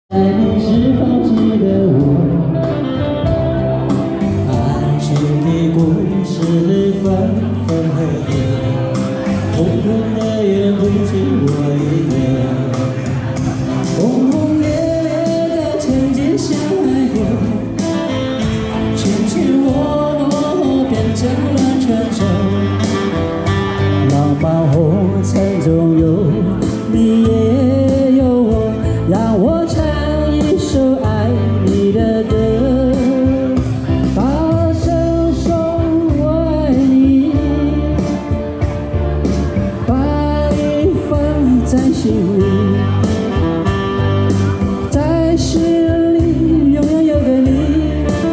你是否记得我？爱情的故事分分合合，空空的眼不止我一个。轰轰烈烈的曾经相爱过，卿卿我我变成了传说。浪漫红尘中有你也有我，让我唱一首爱你的歌，大声说我爱你，把你放在心里，在心里永远有个你。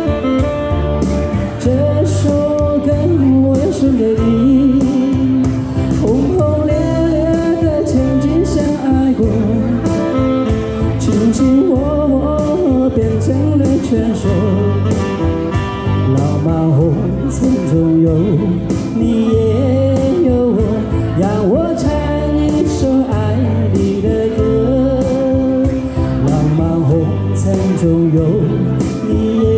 这首歌我要送给你，轰轰烈烈的曾经相爱过，卿卿我我变成了传说。浪漫红尘中有你也有我，让我唱一首爱你的歌。浪漫红尘中有你也